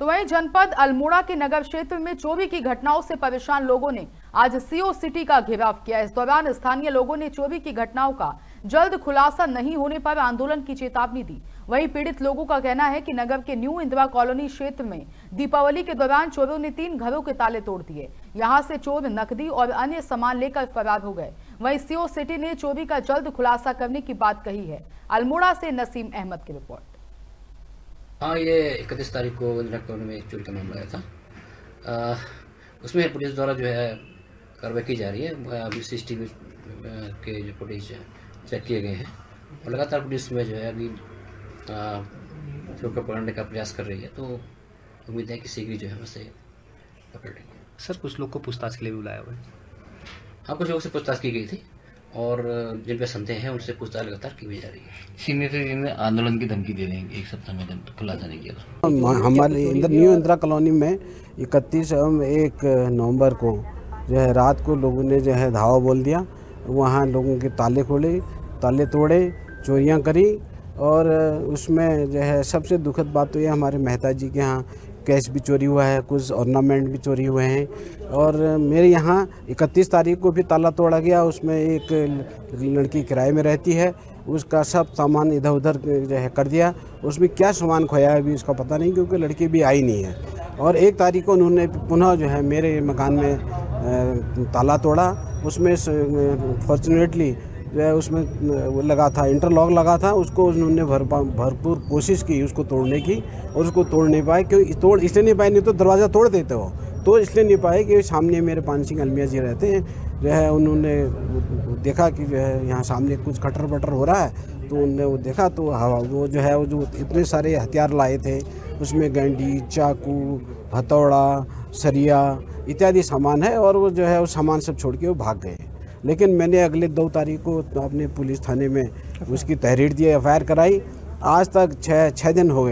तो वहीं जनपद अल्मोड़ा के नगर क्षेत्र में चोरी की घटनाओं से परेशान लोगों ने आज सीओ सिटी का घेराव किया। इस दौरान स्थानीय लोगों ने चोरी की घटनाओं का जल्द खुलासा नहीं होने पर आंदोलन की चेतावनी दी। वहीं पीड़ित लोगों का कहना है कि नगर के न्यू इंदिरा कॉलोनी क्षेत्र में दीपावली के दौरान चोरों ने 3 घरों के ताले तोड़ दिए। यहां से चोर नकदी और अन्य सामान लेकर फरार हो गए। वहीं सीओ सिटी ने चोरी का जल्द खुलासा करने की बात कही है। अल्मोड़ा से नसीम अहमद की रिपोर्ट। हाँ, ये 31 तारीख को इंदिरा कॉलोनी में एक चोरी का मामला आया था। उसमें पुलिस द्वारा जो है कार्रवाई की जा रही है। अभी CCTV के जो फुटेज चेक किए गए हैं और लगातार पुलिस में जो है अभी चोर को पकड़ने का प्रयास कर रही है। तो उम्मीद है कि शीघ्र जो है उसे पकड़ लेंगे। सर, कुछ लोग को पूछताछ के लिए भी बुलाया हुआ है। हाँ, कुछ लोगों से पूछताछ की गई थी और जिन पे संदेह हैं उनसे पूछताछ लगातार की जा रही है। सीनियर ने आंदोलन की धमकी दे देंगे, एक सप्ताह में खुलासा नहीं किया। हमारे न्यू इंदिरा कॉलोनी में 31 एवं 1 नवंबर को जो है रात को लोगों ने जो है धावा बोल दिया। वहाँ लोगों के ताले खोले, ताले तोड़े, चोरियाँ करी और उसमें जो है सबसे दुखद बात तो ये हमारे मेहता जी के यहाँ कैश भी चोरी हुआ है, कुछ ऑर्नामेंट भी चोरी हुए हैं। और मेरे यहाँ 31 तारीख को भी ताला तोड़ा गया। उसमें एक लड़की किराए में रहती है, उसका सब सामान इधर उधर जो है कर दिया। उसमें क्या सामान खोया है अभी उसका पता नहीं, क्योंकि लड़की भी आई नहीं है। और 1 तारीख को उन्होंने पुनः जो है मेरे मकान में ताला तोड़ा। उसमें फॉर्चुनेटली जो है उसमें वो लगा था, इंटरलॉक लगा था। उसको उन्होंने भरपूर कोशिश की उसको तोड़ने की और उसको तोड़ नहीं पाए। क्योंकि तोड़ इसलिए नहीं पाए, नहीं तो दरवाज़ा तोड़ देते हो। तो इसलिए नहीं पाए कि सामने मेरे पान सिंह अलमिया जी रहते हैं। जो है उन्होंने देखा कि जो है यहाँ सामने कुछ खटर बटर हो रहा है, तो उन्होंने वो देखा तो वो जो है वो जो इतने सारे हथियार लाए थे, उसमें गंडी, चाकू, हथौड़ा, सरिया इत्यादि सामान है। और वो जो है वो सामान सब छोड़ के वो भाग गए। लेकिन मैंने अगले 2 तारीख को अपने पुलिस थाने में उसकी तहरीर दी, FIR कराई। आज तक 6 दिन हो गए।